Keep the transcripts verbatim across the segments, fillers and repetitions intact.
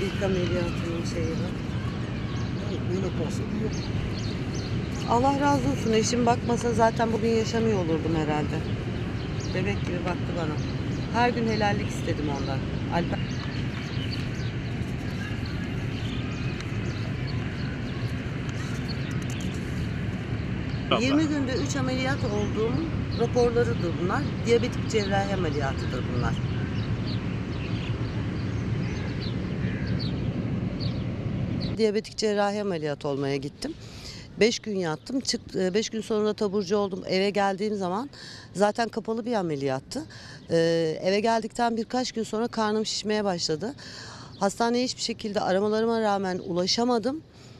İlk ameliyatının şeyi var. Evet, böyle bahsediyor. Allah razı olsun. Eşim bakmasa zaten bugün yaşamıyor olurdum herhalde. Bebek gibi baktı bana. Her gün helallik istedim ondan. Alper... yirmi günde üç ameliyat olduğum raporlarıdır bunlar. Diyabetik cerrahi ameliyatıdır bunlar. Diyabetik cerrahi ameliyat olmaya gittim. beş gün yattım. Çık, beş gün sonra taburcu oldum. Eve geldiğim zaman zaten kapalı bir ameliyattı. Ee, eve geldikten birkaç gün sonra karnım şişmeye başladı. Hastaneye hiçbir şekilde aramalarıma rağmen ulaşamadım.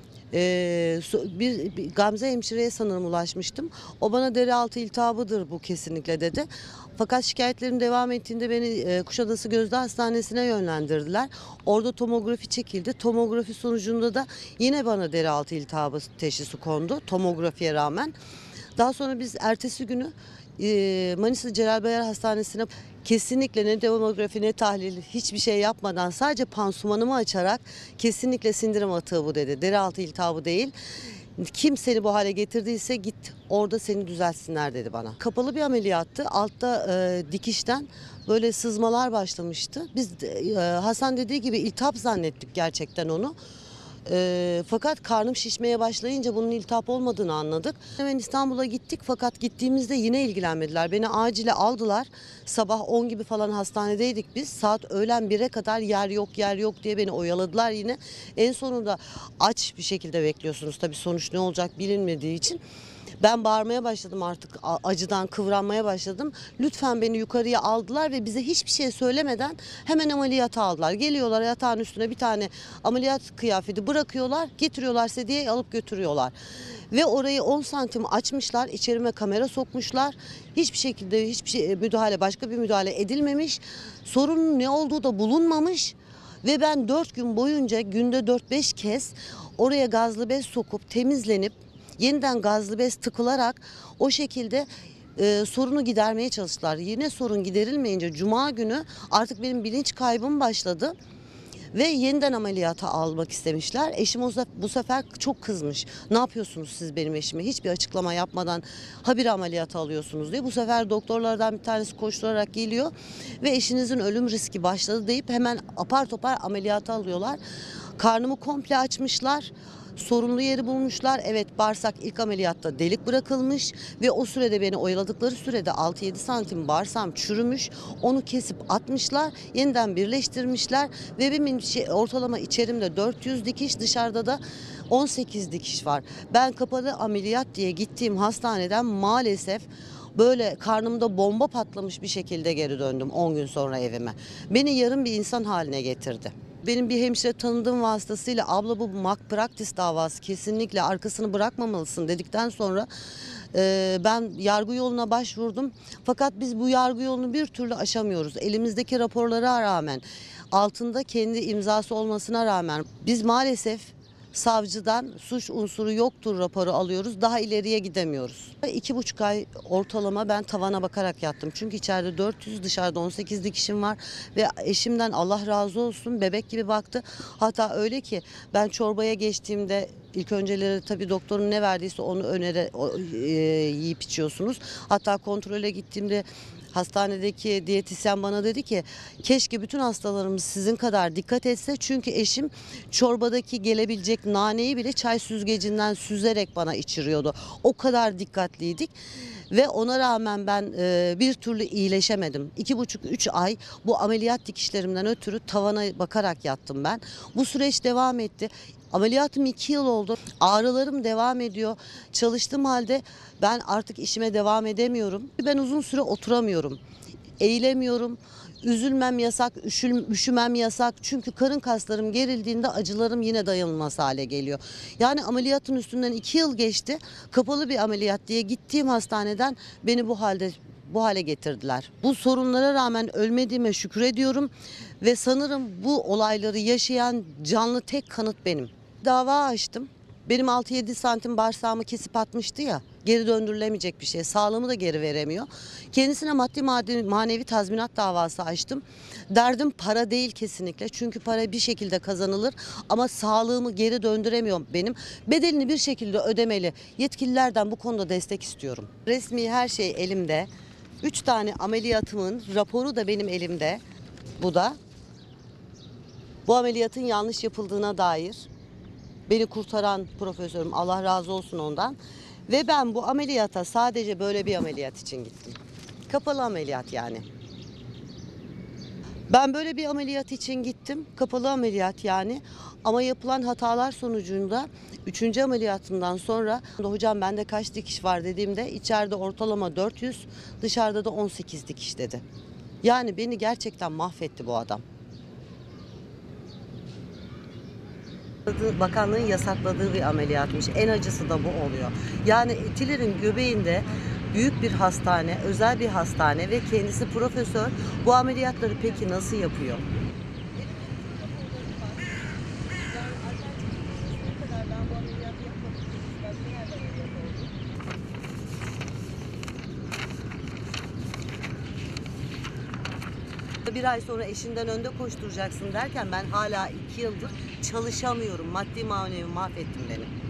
Ee, bir, bir Gamze hemşireye sanırım ulaşmıştım. O bana deri altı iltihabıdır bu kesinlikle dedi. Fakat şikayetlerim devam ettiğinde beni e, Kuşadası Gözde Hastanesi'ne yönlendirdiler. Orada tomografi çekildi. Tomografi sonucunda da yine bana deri altı iltihabı teşhisi kondu tomografiye rağmen. Daha sonra biz ertesi günü e, Manisa Celal Bayar Hastanesi'ne kesinlikle ne tomografi ne tahlil hiçbir şey yapmadan sadece pansumanımı açarak kesinlikle sindirim atığı bu dedi. Deri altı iltihabı değil. Kim seni bu hale getirdiyse git orada seni düzeltsinler dedi bana. Kapalı bir ameliyattı. Altta e, dikişten böyle sızmalar başlamıştı. Biz e, Hasan dediği gibi iltihap zannettik gerçekten onu. E, fakat karnım şişmeye başlayınca bunun iltihap olmadığını anladık. Hemen İstanbul'a gittik fakat gittiğimizde yine ilgilenmediler. Beni acile aldılar. Sabah on gibi falan hastanedeydik biz. Saat öğlen bire kadar yer yok yer yok diye beni oyaladılar yine. En sonunda aç bir şekilde bekliyorsunuz. Tabii sonuç ne olacak bilinmediği için. Ben bağırmaya başladım artık, acıdan kıvranmaya başladım. Lütfen beni yukarıya aldılar ve bize hiçbir şey söylemeden hemen ameliyata aldılar. Geliyorlar yatağın üstüne bir tane ameliyat kıyafeti bırakıyorlar, getiriyorlar sedyeye alıp götürüyorlar. Ve orayı on santim açmışlar, içerime kamera sokmuşlar. Hiçbir şekilde hiçbir şey, müdahale, başka bir müdahale edilmemiş. Sorunun ne olduğu da bulunmamış. Ve ben dört gün boyunca günde dört beş kez oraya gazlı bez sokup temizlenip yeniden gazlı bez tıkılarak o şekilde e, sorunu gidermeye çalıştılar. Yine sorun giderilmeyince cuma günü artık benim bilinç kaybım başladı. Ve yeniden ameliyata almak istemişler. Eşim o bu sefer çok kızmış. Ne yapıyorsunuz siz benim eşime? Hiçbir açıklama yapmadan habire ameliyata alıyorsunuz diye. Bu sefer doktorlardan bir tanesi koşturarak geliyor. Ve eşinizin ölüm riski başladı deyip hemen apar topar ameliyata alıyorlar. Karnımı komple açmışlar. Sorunlu yeri bulmuşlar. Evet, bağırsak ilk ameliyatta delik bırakılmış ve o sürede beni oyaladıkları sürede altı yedi santim bağırsağım çürümüş. Onu kesip atmışlar. Yeniden birleştirmişler ve benim şey, ortalama içerimde dört yüz dikiş, dışarıda da on sekiz dikiş var. Ben kapalı ameliyat diye gittiğim hastaneden maalesef böyle karnımda bomba patlamış bir şekilde geri döndüm on gün sonra evime. Beni yarım bir insan haline getirdi. Benim bir hemşire tanıdığım vasıtasıyla abla bu malpraktis davası kesinlikle arkasını bırakmamalısın dedikten sonra e, ben yargı yoluna başvurdum. Fakat biz bu yargı yolunu bir türlü aşamıyoruz. Elimizdeki raporlara rağmen, altında kendi imzası olmasına rağmen biz maalesef savcıdan suç unsuru yoktur raporu alıyoruz. Daha ileriye gidemiyoruz. İki buçuk ay ortalama ben tavana bakarak yattım. Çünkü içeride dört yüz, dışarıda on sekiz dikişim var. Ve eşimden Allah razı olsun bebek gibi baktı. Hatta öyle ki ben çorbaya geçtiğimde ilk önceleri tabii doktorun ne verdiyse onu önere e, yiyip içiyorsunuz. Hatta kontrole gittiğimde hastanedeki diyetisyen bana dedi ki keşke bütün hastalarımız sizin kadar dikkat etse, çünkü eşim çorbadaki gelebilecek naneyi bile çay süzgecinden süzerek bana içiriyordu. O kadar dikkatliydik ve ona rağmen ben e, bir türlü iyileşemedim. İki buçuk üç ay bu ameliyat dikişlerimden ötürü tavana bakarak yattım ben. Bu süreç devam etti. Ameliyatım iki yıl oldu. Ağrılarım devam ediyor. Çalıştığım halde ben artık işime devam edemiyorum. Ben uzun süre oturamıyorum. Eğilemiyorum. Üzülmem yasak, üşül, üşümem yasak. Çünkü karın kaslarım gerildiğinde acılarım yine dayanılmaz hale geliyor. Yani ameliyatın üstünden iki yıl geçti. Kapalı bir ameliyat diye gittiğim hastaneden beni bu halde bu hale getirdiler. Bu sorunlara rağmen ölmediğime şükrediyorum ve sanırım bu olayları yaşayan canlı tek kanıt benim. Dava açtım. Benim altı yedi santim bağırsağımı kesip atmıştı ya. Geri döndürülemeyecek bir şey. Sağlığımı da geri veremiyor. Kendisine maddi made- manevi tazminat davası açtım. Derdim para değil kesinlikle. Çünkü para bir şekilde kazanılır ama sağlığımı geri döndüremiyorum benim. Bedelini bir şekilde ödemeli. Yetkililerden bu konuda destek istiyorum. Resmi her şey elimde. Üç tane ameliyatımın raporu da benim elimde. Bu da. Bu ameliyatın yanlış yapıldığına dair beni kurtaran profesörüm, Allah razı olsun ondan. Ve ben bu ameliyata sadece böyle bir ameliyat için gittim. Kapalı ameliyat yani. Ben böyle bir ameliyat için gittim. Kapalı ameliyat yani. Ama yapılan hatalar sonucunda üçüncü ameliyatımdan sonra hocam bende kaç dikiş var dediğimde içeride ortalama dört yüz, dışarıda da on sekiz dikiş dedi. Yani beni gerçekten mahvetti bu adam. Bakanlığın yasakladığı bir ameliyatmış. En acısı da bu oluyor. Yani Etiler'in göbeğinde büyük bir hastane, özel bir hastane ve kendisi profesör. Bu ameliyatları peki nasıl yapıyor? Bir ay sonra eşinden önde koşturacaksın derken ben hala iki yıldır çalışamıyorum. Maddi manevi mahvettin beni.